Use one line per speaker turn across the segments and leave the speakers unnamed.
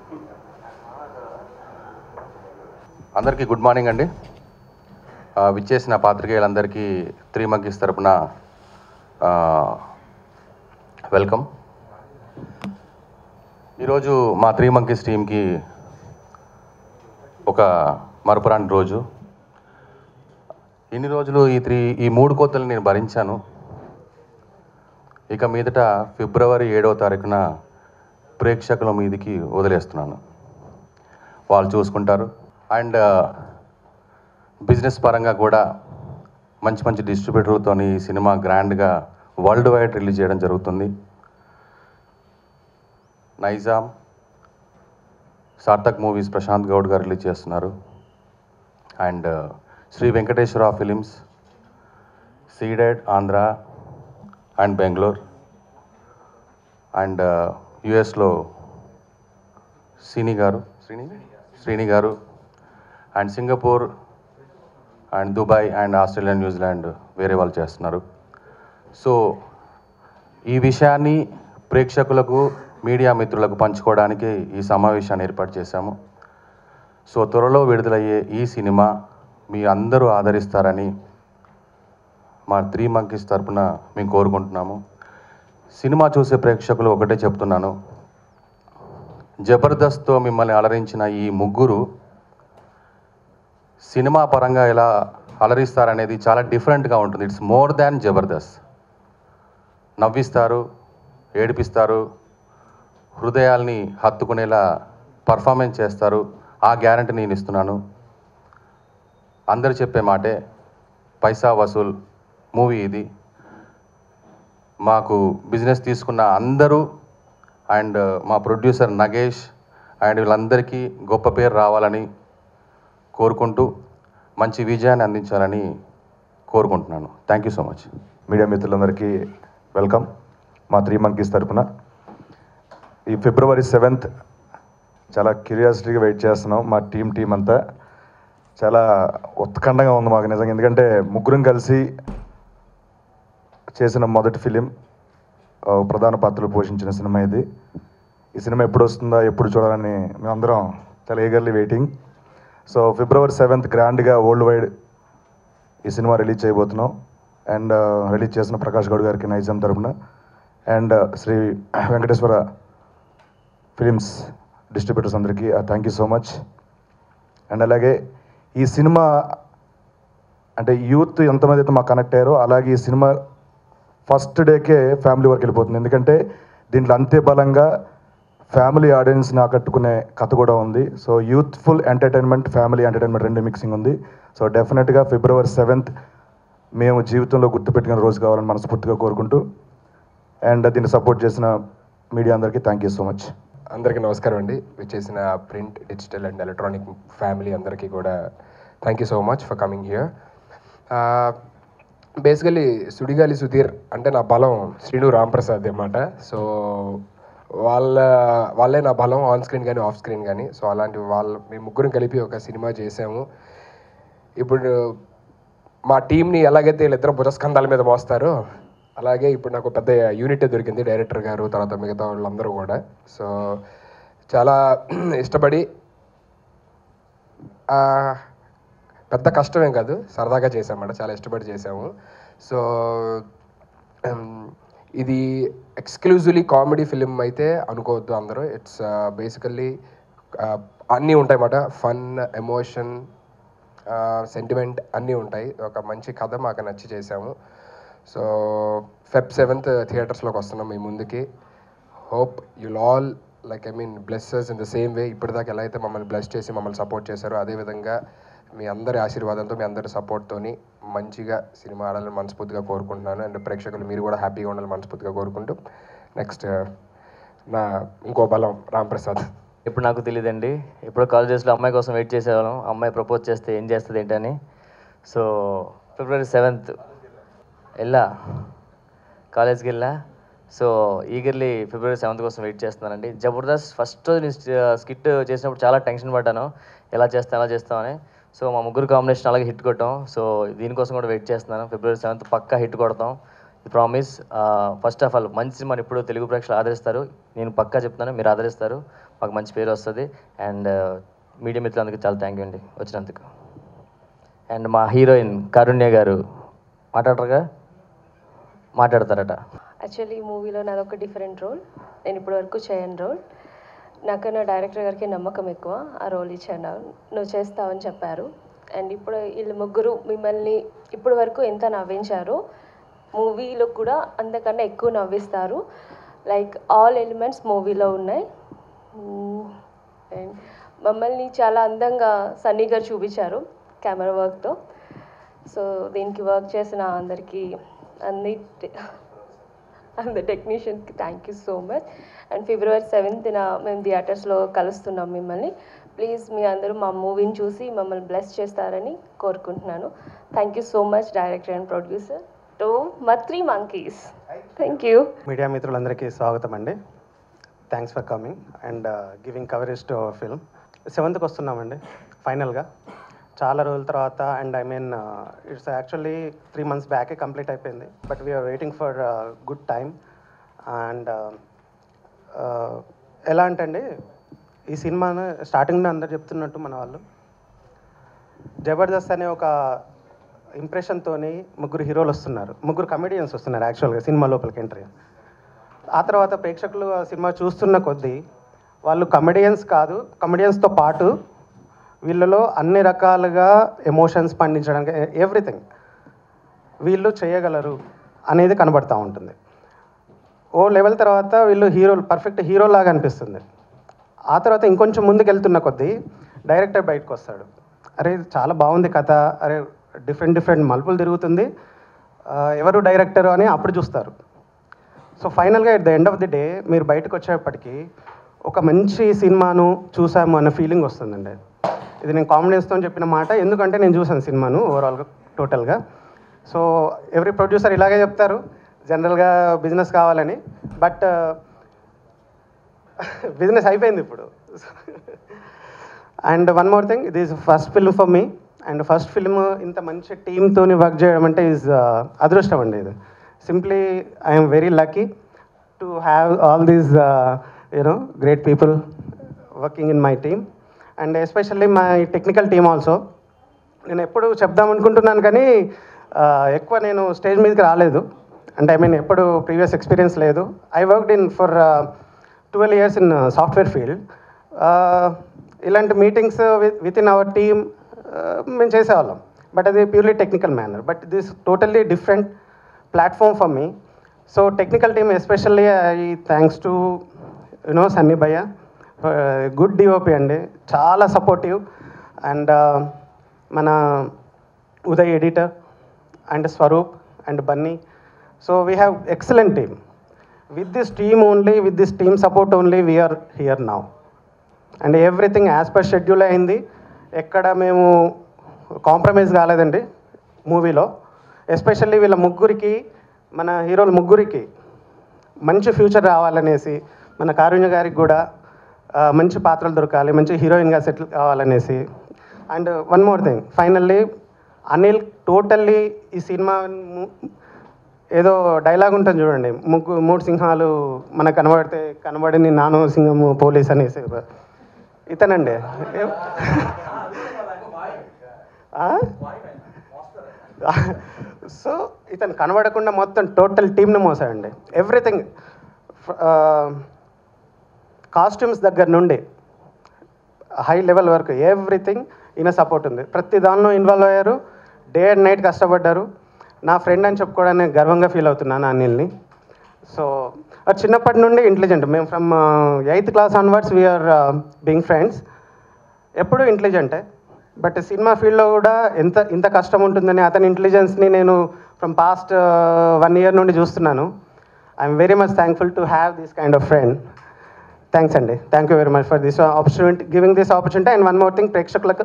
అందరికీ good morning అండి. విచ్చేసిన పాత్రికేయులందరికీ త్రీ మంకీస్ తరపున వెల్కమ్. ఈరోజు మా త్రీ మంకీస్ టీమ్కి ఒక మరపురాని రోజు. ఇన్ని రోజులు ఈ మూడు కోతలు నేను భరించాను. ఇక మీదట ఫిబ్రవరి 7వ తారీఖున ప్రేక్షకుల మీదకి వదిలేస్తున్నాను. వాళ్ళు చూసుకుంటారు. అండ్ బిజినెస్ పరంగా కూడా మంచి మంచి డిస్ట్రిబ్యూటర్లతో ఈ సినిమా గ్రాండ్గా వరల్డ్ వైడ్ రిలీజ్ చేయడం జరుగుతుంది. నైజాం, సార్థక్ మూవీస్ ప్రశాంత్ గౌడ్ గారు రిలీజ్ చేస్తున్నారు. And Sri Venkateswara films, Ceded Andhra and Bengaluru, and యుఎస్లో Srini garu, and Singapore and Dubai and Australia, New Zealand వేరే వాళ్ళు చేస్తున్నారు. సో ఈ విషయాన్ని ప్రేక్షకులకు, మీడియా మిత్రులకు పంచుకోవడానికి ఈ సమావేశాన్ని ఏర్పాటు చేశాము. సో త్వరలో విడుదలయ్యే ఈ సినిమా మీ అందరూ ఆదరిస్తారని మా త్రీ మంకీస్ తరపున మేము కోరుకుంటున్నాము. సినిమా చూసే ప్రేక్షకులు ఒకటే చెప్తున్నాను, జబర్దస్త్తో మిమ్మల్ని అలరించిన ఈ ముగ్గురు సినిమా పరంగా ఎలా అలరిస్తారనేది చాలా డిఫరెంట్గా ఉంటుంది. It's more than Jabardasth. నవ్విస్తారు, ఏడిపిస్తారు, హృదయాల్ని హత్తుకునేలా పర్ఫార్మెన్స్ చేస్తారు. ఆ గ్యారంటీ నేను ఇస్తున్నాను. అందరు చెప్పే మాటే, పైసా వసూల్ మూవీ ఇది. మాకు బిజినెస్ తీసుకున్న అందరూ అండ్ మా ప్రొడ్యూసర్ నగేష్ అండ్ వీళ్ళందరికీ గొప్ప పేరు రావాలని కోరుకుంటూ మంచి విజయాన్ని అందించాలని కోరుకుంటున్నాను. Thank you so much.
Media మిత్రులందరికీ వెల్కమ్. మా త్రీ మంకీస్ తరపున ఈ ఫిబ్రవరి 7th చాలా క్యూరియాసిటీగా వెయిట్ చేస్తున్నాం. మా టీం అంతా చాలా ఉత్కంఠంగా ఉంది మాకు నిజంగా. ఎందుకంటే ముగ్గురం కలిసి చేసిన మొదటి ఫిలిం, ప్రధాన పాత్రలు పోషించిన సినిమా ఇది. ఈ సినిమా ఎప్పుడు వస్తుందా, ఎప్పుడు చూడాలని మేమందరం చాలా eagerly waiting. So February 7th గ్రాండ్గా వరల్డ్ వైడ్ ఈ సినిమా రిలీజ్ చేయబోతున్నాం. అండ్ రిలీజ్ చేసిన ప్రకాష్ గౌడ్ గారికి నైజాం తరపున, and Sri Venkateswara films distributors అందరికీ thank you so much. And అలాగే ఈ సినిమా అంటే యూత్ ఎంతమంది అయితే మాకు కనెక్ట్ అయ్యారో, అలాగే ఈ సినిమా ఫస్ట్ డేకే ఫ్యామిలీ వరకు వెళ్ళిపోతుంది. ఎందుకంటే దీంట్లో అంతే బలంగా ఫ్యామిలీ ఆడియన్స్ని ఆకట్టుకునే కథ కూడా ఉంది. So youthful entertainment, family entertainment రెండు మిక్సింగ్ ఉంది. సో డెఫినెట్గా ఫిబ్రవరి 7th మేము జీవితంలో గుర్తుపెట్టుకునే రోజు కావాలని మనస్ఫూర్తిగా కోరుకుంటూ, అండ్ దీన్ని సపోర్ట్ చేసిన మీడియా అందరికీ థ్యాంక్ యూ సో మచ్.
అందరికీ నమస్కారం అండి. విచ్చేసిన print, digital and electronic family అందరికీ కూడా thank you so much for coming here. Basically Sudigali Sudheer అంటే నా బలం శ్రీను రాంప్రసాద్ అన్నమాట. సో వాళ్ళే నా బలం, ఆన్ స్క్రీన్ కానీ ఆఫ్ స్క్రీన్ కానీ. సో అలాంటి మేము ముగ్గురం కలిపి ఒక సినిమా చేసాము. ఇప్పుడు మా టీంని ఎలాగైతే వీళ్ళిద్దరం భుజస్కంధాల మీద మోస్తారో, అలాగే ఇప్పుడు నాకు పెద్ద యూనిట్ దొరికింది, డైరెక్టర్ గారు, తర్వాత మిగతా వాళ్ళందరూ కూడా. సో చాలా ఇష్టపడి, పెద్ద కష్టమేం కాదు, సరదాగా చేసామన్నమాట, చాలా ఇష్టపడి చేసాము. సో ఇది ఎక్స్క్లూజివ్లీ కామెడీ ఫిలిం అయితే అనుకోవద్దు అందరూ. ఇట్స్ బేసికల్లీ అన్నీ ఉంటాయి అన్నమాట. ఫన్, ఎమోషన్, సెంటిమెంట్ అన్నీ ఉంటాయి. ఒక మంచి కథ మాకు నచ్చి చేసాము. సో Feb 7th థియేటర్స్లోకి వస్తున్నాం మీ ముందుకి. Hope you'll all blesses in the same way. ఇప్పటిదాకా ఎలా అయితే మమ్మల్ని బ్లెస్ చేసి మమ్మల్ని సపోర్ట్ చేశారో, అదేవిధంగా మీ అందరి ఆశీర్వాదంతో, మీ అందరి సపోర్ట్తోని మంచిగా సినిమా ఆడాలని మనస్ఫూర్తిగా కోరుకుంటున్నాను. అండ్ ప్రేక్షకులు మీరు కూడా హ్యాపీగా ఉండాలని మనస్ఫూర్తిగా కోరుకుంటూ, నెక్స్ట్ నా ఇంకో బలం రాంప్రసాద్.
ఇప్పుడు నాకు తెలియదండి, ఎప్పుడో కాలేజెస్లో అమ్మాయి కోసం వెయిట్ చేసేవాళ్ళం, అమ్మాయి ప్రపోజ్ చేస్తే ఏం చేస్తుంది ఏంటని. సో ఫిబ్రవరి 7th కాలేజ్కి వెళ్ళా. సో ఈగర్లీ ఫిబ్రవరి 7th కోసం వెయిట్ చేస్తున్నానండి. జబర్దస్త్ ఫస్ట్ నేను స్కిట్ చేసినప్పుడు చాలా టెన్షన్ పడ్డాను, ఎలా చేస్తామని. సో మా ముగ్గురు కాంబినేషన్ అలాగే హిట్ కొట్టాం. సో దీనికోసం కూడా వెయిట్ చేస్తున్నాను. ఫిబ్రవరి 7th పక్కా హిట్ కొడతాం. ప్రామిస్ ఫస్ట్ ఆఫ్ ఆల్ మంచి సినిమాని ఇప్పుడు తెలుగు ప్రేక్షకులు ఆదరిస్తారు. నేను పక్కా చెప్తున్నాను, మీరు ఆదరిస్తారు, మాకు మంచి పేరు వస్తుంది. అండ్ మీడియా మిత్రులందరికీ చాలా థ్యాంక్ యూ అండి వచ్చినందుకు. అండ్ మా హీరోయిన్ కారుణ్య గారు మాట్లాడతారట.
యాక్చువల్లీ ఈ మూవీలో నాది ఒక డిఫరెంట్ రోల్, నేను ఇప్పటి వరకు చేయని రోల్. నాకన్నా డైరెక్టర్ గారికి నమ్మకం ఎక్కువ, ఆ రోల్ ఇచ్చాను, నువ్వు చేస్తావని చెప్పారు. అండ్ ఇప్పుడు వీళ్ళు ముగ్గురు మిమ్మల్ని ఇప్పటి వరకు ఎంత నవ్వించారో మూవీలో కూడా అంతకన్నా ఎక్కువ నవ్విస్తారు. లైక్ ఆల్ ఎలిమెంట్స్ మూవీలో ఉన్నాయి. అండ్ మమ్మల్ని చాలా అందంగా సన్నీ గారు చూపించారు కెమెరా వర్క్తో. సో దీనికి వర్క్ చేసిన అందరికీ అందరి టెక్నీషియన్కి thank you so much. And February 7th మేము థియేటర్స్లో కలుస్తున్నాం మిమ్మల్ని. ప్లీజ్ మీ అందరూ మా మూవీని చూసి మమ్మల్ని బ్లెస్ చేస్తారని కోరుకుంటున్నాను. Thank you so much director and producer to మత్రి మంకీస్. Thank you.
మీడియా మిత్రులందరికీ స్వాగతం అండి. Thanks for coming and giving coverage to our film. 7th వస్తున్నామండి ఫైనల్గా, చాలా రోజుల తర్వాత. And I mean it's actually 3 months బ్యాకే కంప్లీట్ అయిపోయింది, but we're waiting for good time. And ఎలా అంటే అండి, ఈ సినిమాను స్టార్టింగ్లో అందరు చెప్తున్నట్టు మన వాళ్ళు జబర్దస్త్ అనే ఒక ఇంప్రెషన్తో ముగ్గురు హీరోలు వస్తున్నారు, ముగ్గురు కమెడియన్స్ వస్తున్నారు యాక్చువల్గా సినిమా లోపలికి ఎంట్రీ. ఆ తర్వాత ప్రేక్షకులు ఆ సినిమా చూస్తున్న కొద్దీ వాళ్ళు కమెడియన్స్ కాదు, కమెడియన్స్తో పాటు వీళ్ళలో అన్ని రకాలుగా ఎమోషన్స్ పండించడానికి ఎవ్రీథింగ్ వీళ్ళు చేయగలరు అనేది కనబడుతూ ఉంటుంది. ఓ లెవెల్ తర్వాత వీళ్ళు హీరోలు, పర్ఫెక్ట్ హీరో లాగా అనిపిస్తుంది. ఆ తర్వాత ఇంకొంచెం ముందుకు వెళ్తున్న కొద్దీ డైరెక్టర్ బయటకు వస్తాడు, అరే చాలా బాగుంది కథ, అరే డిఫరెంట్ మలుపులు తిరుగుతుంది, ఎవరు డైరెక్టరు అని అప్పుడు చూస్తారు. సో ఫైనల్గా at the end of the day మీరు బయటకు వచ్చేప్పటికి ఒక మంచి సినిమాను చూసాము అన్న ఫీలింగ్ వస్తుందండి. ఇది నేను కాన్ఫిడెన్స్తో చెప్పిన మాట, ఎందుకంటే నేను చూసాను సినిమాను ఓవరాల్గా టోటల్గా. సో ఎవ్రీ ప్రొడ్యూసర్ ఇలాగే చెప్తారు జనరల్గా బిజినెస్ కావాలని, బట్ బిజినెస్ అయిపోయింది ఇప్పుడు. అండ్ వన్ మోర్ థింగ్, ఇది is first film for me. And first film ఇంత మంచి టీమ్తో వర్క్ చేయడం అంటే ఈజ్ అదృష్టం అండి. ఇది simply I'm very lucky to have all these great people working in my team. And especially my technical team also. నేను ఎప్పుడు చెప్దాం అనుకుంటున్నాను కానీ ఎక్కువ నేను స్టేజ్ మీదకి రాలేదు, అంటే ఐ మీన్ ఎప్పుడు ప్రీవియస్ ఎక్స్పీరియన్స్ లేదు. I worked in for 12 years in software field. ఇలాంటి meetings with in our team మేము చేసేవాళ్ళం, బట్ అది purely technical manner. But this totally different platform for me. So technical team especially I thanks to Sunny bhaiya, good DOP అండి, చాలా supportive. And మన Uday editor and Swaroop and Bunny. So we have excellent team. With this team only, with this team support only we're here now. And everything as per schedule అయింది, ఎక్కడ మేము compromise కాలేదండి మూవీలో. Especially వీళ్ళ ముగ్గురికి, మన హీరోల ముగ్గురికి మంచి ఫ్యూచర్ రావాలనేసి, మన కారుణ్య గారికి కూడా మంచి పాత్రలు దొరకాలి, మంచి హీరోయిన్గా సెటిల్ కావాలనేసి. And one more thing, finally Anil totally ఈ సినిమా ఏదో డైలాగ్ ఉంటుంది చూడండి, మూడు సింహాలు మనకు కనబడిని నానో సింహము పోలీస్ అనేసి, ఇతనండి. సో ఇతను కనబడకుండా మొత్తం టోటల్ టీమ్ని మోసాడండి. ఎవ్రీథింగ్ కాస్ట్యూమ్స్ దగ్గర నుండి హై లెవెల్ వరకు ఎవ్రీథింగ్ ఈయన సపోర్ట్ ఉంది. ప్రతి దానిలో ఇన్వాల్వ్ అయ్యారు, డే అండ్ నైట్ కష్టపడ్డారు. నా ఫ్రెండ్ అని చెప్పుకోవడానికి గర్వంగా ఫీల్ అవుతున్నాను అనిల్ని. సో చిన్నప్పటి నుండి ఇంటెలిజెంట్, మేము from 8th class onwards we're being friends. ఎప్పుడూ ఇంటెలిజెంటే, బట్ సినిమా ఫీల్డ్లో కూడా ఇంత కష్టం ఉంటుందని అతని ఇంటెలిజెన్స్ని నేను ఫ్రమ్ పాస్ట్ 1 year నుండి చూస్తున్నాను. I'm very much thankful to have this kind of friend. Thanks అండి, thank you very much for this opportunity, giving this opportunity. And one more thing, ప్రేక్షకులకు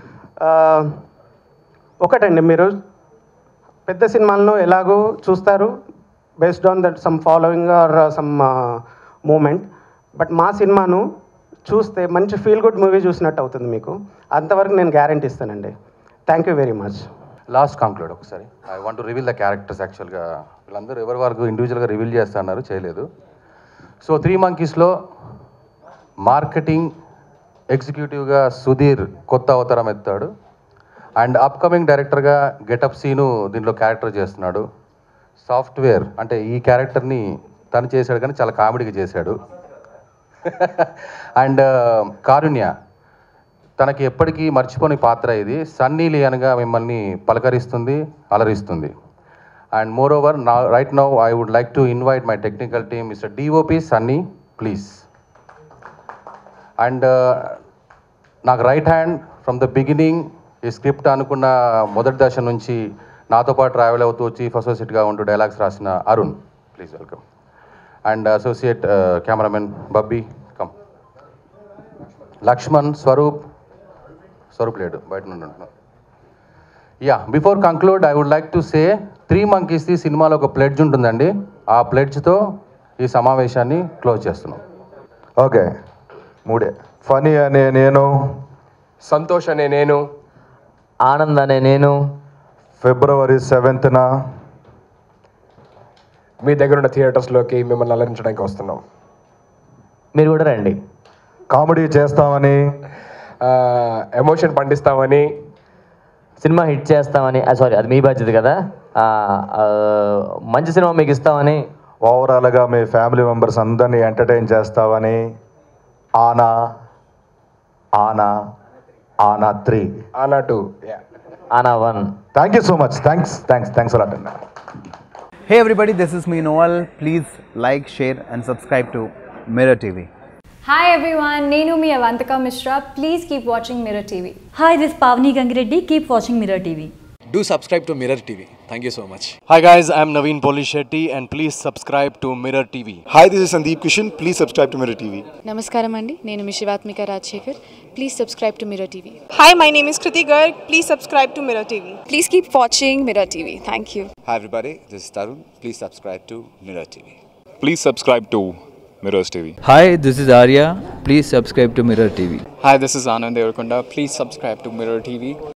ఒకటండి, మీరు పెద్ద సినిమాలను ఎలాగో చూస్తారు based on that some following or some moment, but మా సినిమాను చూస్తే మంచి ఫీల్ గుడ్ మూవీ చూసినట్టు అవుతుంది మీకు. అంతవరకు నేను గ్యారంటీ ఇస్తానండి. Thank you very much.
Last conclude ఒకసారి. I want to reveal the characters. యాక్చువల్గా వీళ్ళందరూ ఎవరి వరకు ఇండివిజువల్గా రివీల్ చేస్తున్నారు, చేయలేదు. సో 3 Monkeysలో మార్కెటింగ్ ఎగ్జిక్యూటివ్గా సుధీర్ కొత్త అవతారం ఎత్తాడు. అండ్ అప్కమింగ్ డైరెక్టర్గా గెటప్ సీను దీంట్లో క్యారెక్టర్ చేస్తున్నాడు. సాఫ్ట్వేర్ అంటే ఈ క్యారెక్టర్ని తను చేశాడు కానీ చాలా కామెడీగా చేశాడు. అండ్ కారుణ్య తనకి ఎప్పటికీ మర్చిపోని పాత్ర ఇది. సన్నీ లియాన్గా మిమ్మల్ని పలకరిస్తుంది, అలరిస్తుంది. And moreover right now I would like to invite my technical team mister DOP Sunny please. And నాకు right hand from the beginning ఈ స్క్రిప్ట్ అనుకున్న మొదటి దశ నుంచి నాతో పాటు ట్రావెల్ అవుతూ చీఫ్ అసోసియేట్గా ఉంటూ డైలాగ్స్ రాసిన Arun please welcome. And associate cameraman Bobby come. Lakshman, Swaroop లేడు, బయట నుండి ఉంటున్నాను. Yeah, before conclude I would like to say 3 Monkeys సినిమాలో ఒక ప్లెడ్జ్ ఉంటుందండి. ఆ ప్లెడ్జ్తో ఈ సమావేశాన్ని క్లోజ్ చేస్తున్నాం.
ఓకే, 3 ఫనీ అనే నేను,
సంతోష్ అనే నేను,
ఆనంద్ అనే నేను
February 7th
మీ దగ్గర ఉన్న థియేటర్స్లోకి మిమ్మల్ని అలరించడానికి వస్తున్నాం.
మీరు కూడా రండి.
కామెడీ చేస్తామని,
ఎమోషన్ పండిస్తామని,
సినిమా హిట్ చేస్తామని, సారీ అది మీ బాధ్యత కదా, మంచి సినిమా మీకు ఇస్తామని,
ఓవరాల్గా మీ ఫ్యామిలీ మెంబర్స్ అందరినీ ఎంటర్టైన్ చేస్తామని, ఆనా 3,
ఆనా 2,
ఆనా 1.
Thank you so much. Thanks a lot అన్న.
Hey everybody, this is me Noel. Please like, share and subscribe to Mirror TV.
Hi everyone, Nenu mi Avantika Mishra. Please keep watching Mirror TV.
Hi, this is Pavni Gangireddy. Keep watching Mirror TV.
Do subscribe to Mirror TV. Thank you so much.
Hi guys, I'm Naveen Polishetty and please subscribe to Mirror TV.
Hi, this is Sandeep Kishan. Please subscribe to Mirror TV.
Namaskaram andi, nenu mi Shivatmika Rajshekhar. Please subscribe to Mirror TV.
Hi, my name is Kriti Garg. Please subscribe to Mirror TV.
Please keep watching Mirror TV. Thank you.
Hi everybody, this is Tarun. Please subscribe to Mirror TV.
Please subscribe to Mirrors TV.
Hi, this is Arya. Please subscribe to Mirror TV.
Hi, this is Anand Devarakonda. Please subscribe to Mirror TV.